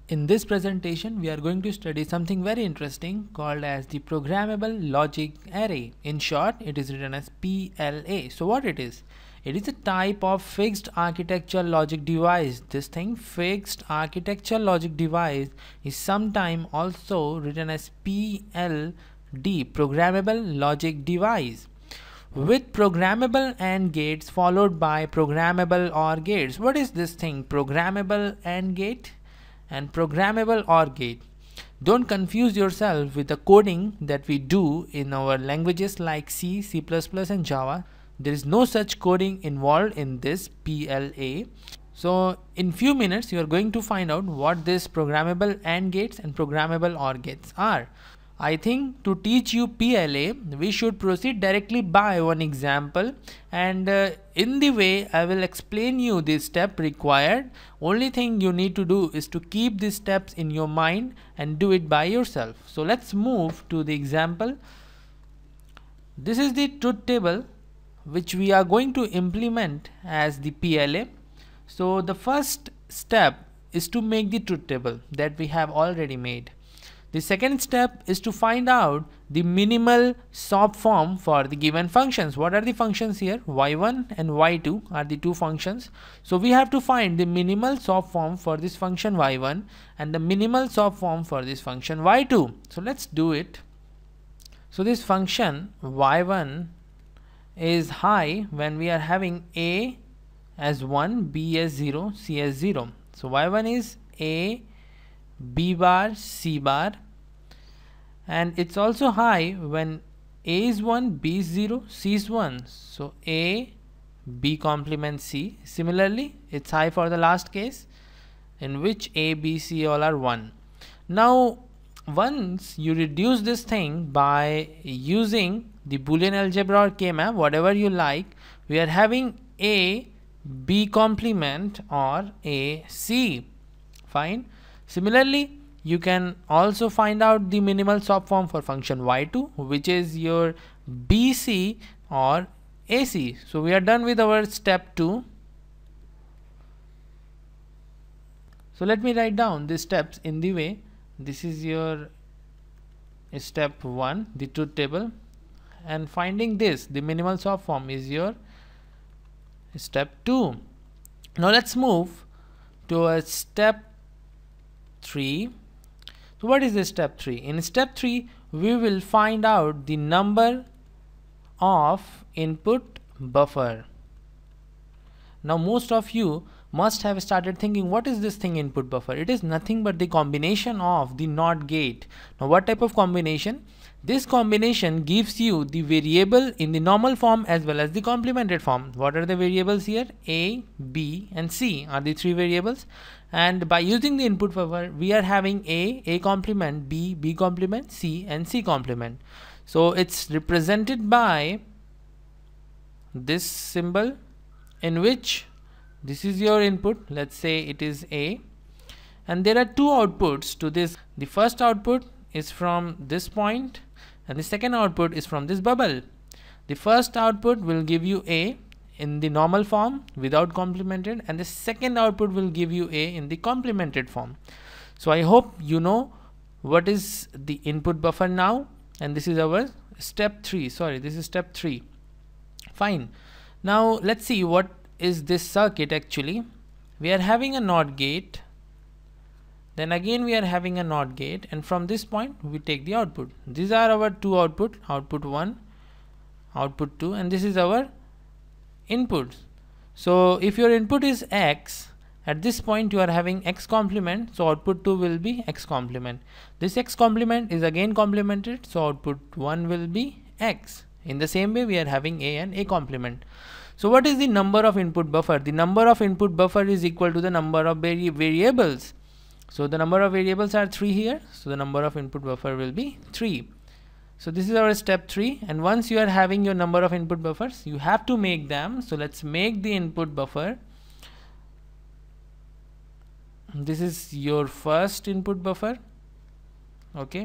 In this presentation, we are going to study something very interesting called as the programmable logic array. In short, it is written as PLA. So what it is? It is a type of fixed architecture logic device. This thing, fixed architecture logic device, is sometimes also written as PLD, programmable logic device, with programmable AND gates followed by programmable OR gates. What is this thing? Programmable AND gate and programmable OR gate. Don't confuse yourself with the coding that we do in our languages like C, C++, and Java. There is no such coding involved in this PLA. So in few minutes you are going to find out what this programmable AND gates and programmable OR gates are. I think to teach you PLA, we should proceed directly by one example, and in the way I will explain you the step required. Only thing you need to do is to keep these steps in your mind and do it by yourself. So let's move to the example. This is the truth table which we are going to implement as the PLA. So the first step is to make the truth table that we have already made. The second step is to find out the minimal SOP form for the given functions. What are the functions here? Y1 and Y2 are the two functions. So we have to find the minimal SOP form for this function Y1 and the minimal SOP form for this function Y2. So let's do it. So this function Y1 is high when we are having A as 1, B as 0, C as 0. So Y1 is A, B bar, C bar, and it's also high when A is 1, B is 0, C is 1. So A, B complement C. Similarly, it's high for the last case in which A, B, C all are 1. Now once you reduce this thing by using the Boolean algebra or K-map, whatever you like, we are having A, B complement or A, C. Fine. Similarly, you can also find out the minimal SOP form for function Y2, which is your BC or AC. So we are done with our step 2. So let me write down the steps in the way. This is your step 1, the truth table, and finding this, the minimal SOP form, is your step 2. Now let's move to a step 3. So what is the step 3? In step 3 we will find out the number of input buffer. Now most of you must have started thinking, what is this thing input buffer? It is nothing but the combination of the NOT gate. Now what type of combination? This combination gives you the variable in the normal form as well as the complemented form. What are the variables here? A, B and C are the three variables, and by using the input buffer we are having A complement, B complement, C and C complement. So it's represented by this symbol in which this is your input, let's say it is A, and there are two outputs to this. The first output is from this point and the second output is from this bubble. The first output will give you A in the normal form without complemented, and the second output will give you A in the complemented form. So I hope you know what is the input buffer now, and this is our step 3. Sorry, this is step 3. Fine. Now let's see what is this circuit actually. We are having a NOT gate, then again we are having a NOT gate, and from this point we take the output. These are our two output, output 1, output 2, and this is our inputs. So if your input is X, at this point you are having X complement, so output 2 will be X complement. This X complement is again complemented, so output 1 will be X. In the same way we are having A and A complement. So what is the number of input buffer? The number of input buffer is equal to the number of variables. So the number of variables are 3 here, so the number of input buffer will be 3. So this is our step 3, and once you are having your number of input buffers, you have to make them. So let's make the input buffer. This is your first input buffer, okay.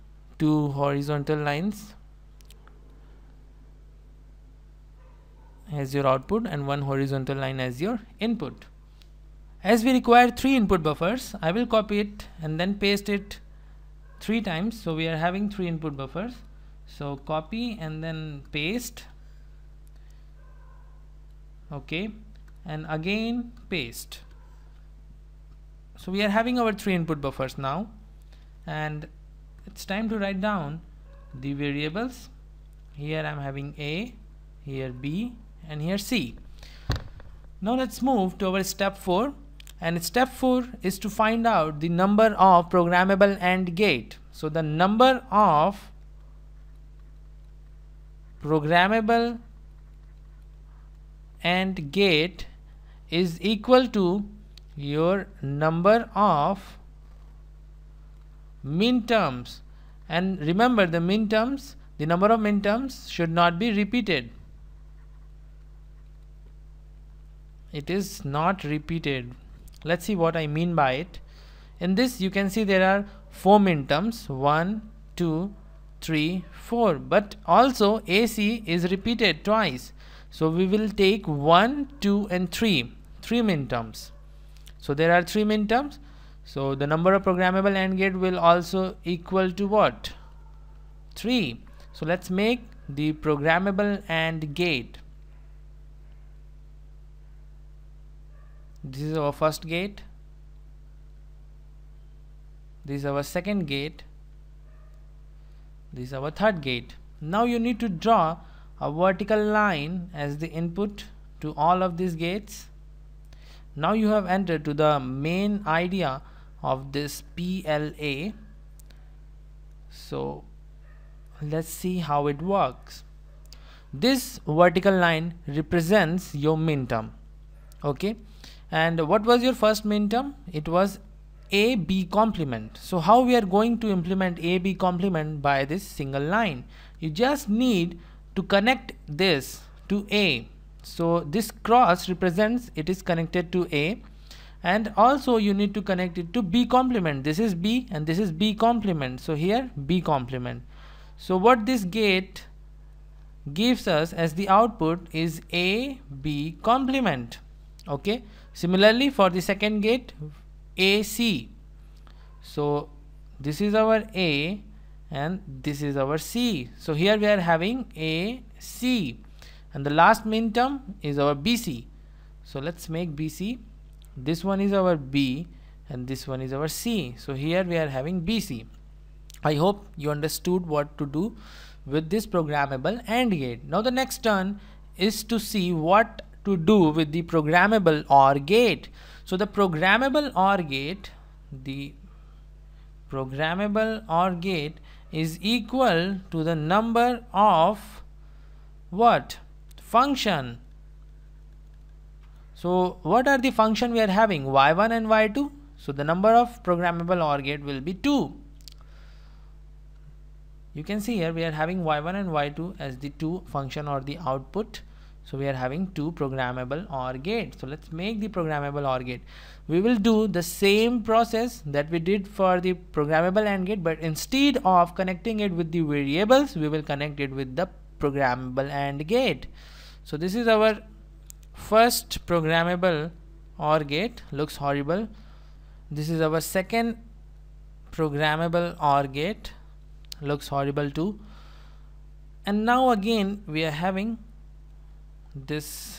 Two horizontal lines as your output and one horizontal line as your input. As we require 3 input buffers, I will copy it and then paste it 3 times. So we are having 3 input buffers. So copy and then paste. Okay, and again paste. So we are having our 3 input buffers now, and it's time to write down the variables. Here I'm having A, here B, and here C. Now let's move to our step 4, and step 4 is to find out the number of programmable AND gate. So the number of programmable AND gate is equal to your number of minterms. And remember, the minterms, the number of minterms should not be repeated. It is not repeated. Let's see what I mean by it. In this you can see there are 4 minterms, 1, 2, 3, 4, but also AC is repeated twice. So we will take 1, 2 and 3 minterms. So there are 3 minterms. So the number of programmable AND gate will also equal to what? 3. So let's make the programmable AND gate. This is our first gate. This is our second gate. This is our third gate. Now you need to draw a vertical line as the input to all of these gates. Now you have entered to the main idea of this PLA. So let's see how it works. This vertical line represents your minterm. Okay, and what was your first minterm? It was AB complement. So how we are going to implement AB complement? By this single line. You just need to connect this to A. So this cross represents it is connected to A, and also you need to connect it to B complement. This is B and this is B complement. So here B complement. So what this gate gives us as the output is AB complement. Okay. Similarly for the second gate, AC. So this is our A and this is our C. So here we are having AC, and the last minterm is our BC. So let's make BC. This one is our B and this one is our C. So here we are having BC. I hope you understood what to do with this programmable AND gate. Now the next turn is to see what to do with the programmable OR gate. So the programmable OR gate, is equal to the number of what? Function. So what are the function we are having? Y1 and Y2. So the number of programmable OR gate will be 2. You can see here we are having Y1 and Y2 as the 2 function or the output. So we are having 2 programmable OR gates. So let's make the programmable OR gate. We will do the same process that we did for the programmable AND gate, but instead of connecting it with the variables, we will connect it with the programmable AND gate. So this is our first programmable OR gate. Looks horrible. This is our second programmable OR gate. Looks horrible too. And now again we are having this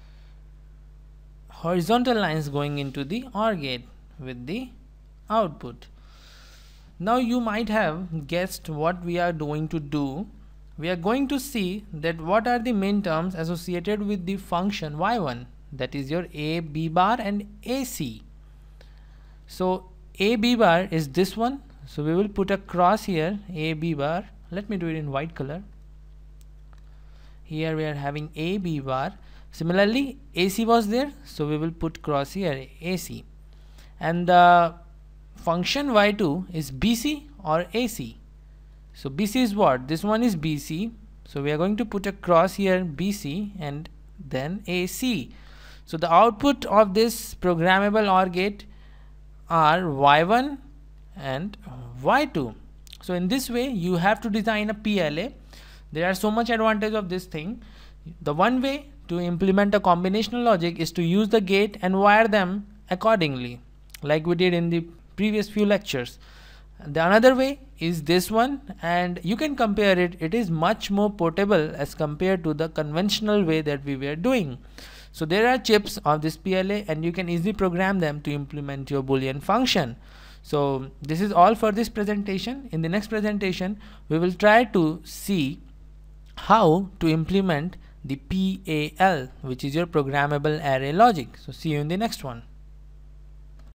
horizontal lines going into the OR gate with the output. Now you might have guessed what we are going to do. We are going to see that what are the minterms associated with the function y1, that is your a, b bar and ac. So a, b bar is this one. So we will put a cross here, a, b bar. Let me do it in white color. Here we are having a, b bar. Similarly, AC was there, so we will put cross here, AC. And the function y2 is BC or AC. So BC is what? This one is BC. So we are going to put a cross here, BC, and then AC. So the output of this programmable OR gate are y1 and y2. So in this way, you have to design a PLA. There are so much advantage of this thing. The one way to implement a combinational logic is to use the gate and wire them accordingly, like we did in the previous few lectures. The another way is this one, and you can compare it. It is much more portable as compared to the conventional way that we were doing. So there are chips of this PLA and you can easily program them to implement your Boolean function. So this is all for this presentation. In the next presentation, we will try to see how to implement the PAL, which is your programmable array logic. So see you in the next one.